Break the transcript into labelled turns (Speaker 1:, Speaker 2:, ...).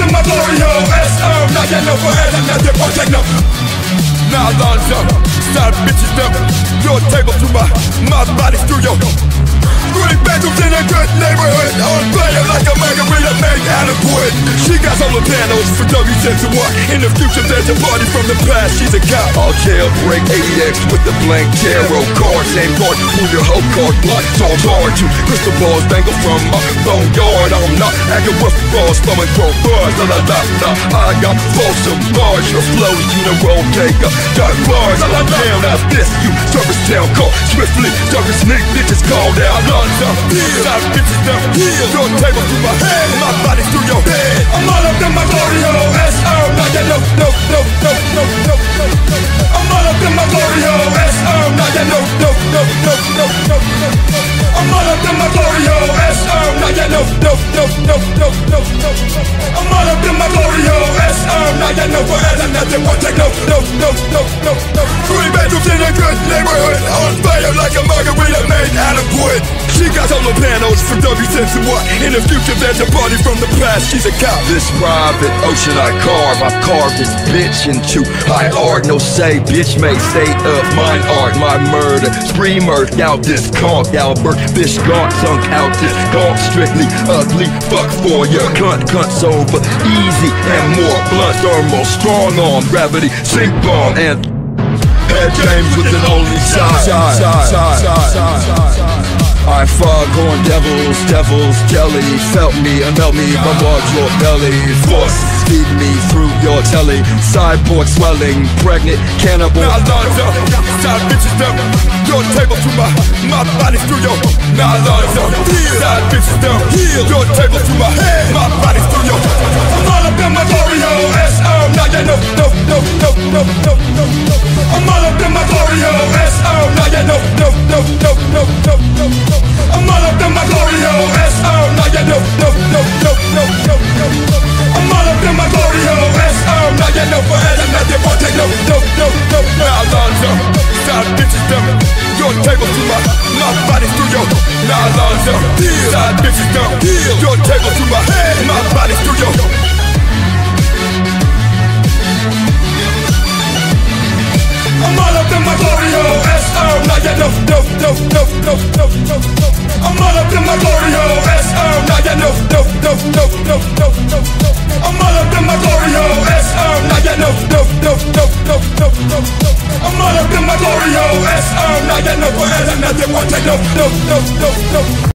Speaker 1: in my glory hole. S.O. Now you know forever, nothing protect no. Now lawns up, stop bitches up. Your table to my body's through your pretty bedrooms in a good neighborhood. On fire like a margarita made out of wood. She got solar panels for W10 to what? In the future there's a party from the past. She's a cop. I'll jailbreak 80X with the blank tarot card. Same card, pull your whole card, blood all guard you. Crystal balls dangle from my boneyard. I'm not acting rough balls, throwing crow bars. La la la la, I got fulsome bars. Your flows, you know, won't take up. Got bars, I'm down out this. You service town call swiftly. Service sneak bitches called out. Stop bitches down, your table through my head, my body through your head. I'm all up in my glory hole. S.O. Now you know, no. I'm all up in my glory hole. S.O. Now you know, no. I'm all up in my glory hole. S.O. Now you know, no. I'm all up in my glory hole. S.O. Now you know forever, nothing won't take no. 3 bedrooms in a good neighborhood. On fire like a margarita made out of wood. She got solar panels for W10 to what? In the future there's a party from the past. She's a cop. This private ocean I carve. I've carved this bitch into high art. No say, bitch made state of mine art. My murder spree murked out this conk. Albert fish gaunt sunk out this conk. Strictly ugly fuck for your cunt. Cunt's over easy and more blunt. Thermal strong arm gravity sink bomb and head games with an only side. I foghorn devils, jelly. Felt me and melt me from your belly. Force feed me through your telly. Cyborg swelling, pregnant cannibal. Now lawns up, side bitches down. Your table to my body's through your. Now lawns up, side bitches down. Your table to my head, my body's through your. I'm all up in my glory hole. S.O. Now you know, no. I'm all up in my glory hole. S.O. Now you know, no. I'm all up in my glory hole. S.O. Now you know, no. I'm all up in my glory hole. S.O. Now you know forever, nothing won't take no. Now lawns up, side bitches down. Your table to my body's through your. Now lawns up, side bitches down. Your table to my head, my body's through your. I'm all up in my glory hole. S.O. Now you know, I'm all up in my glory hole. S.O. Now you know, I'm all up in my glory hole. S.O. Now you know, I'm all up in my glory hole. S.O. Now you know forever, nothing won't take no.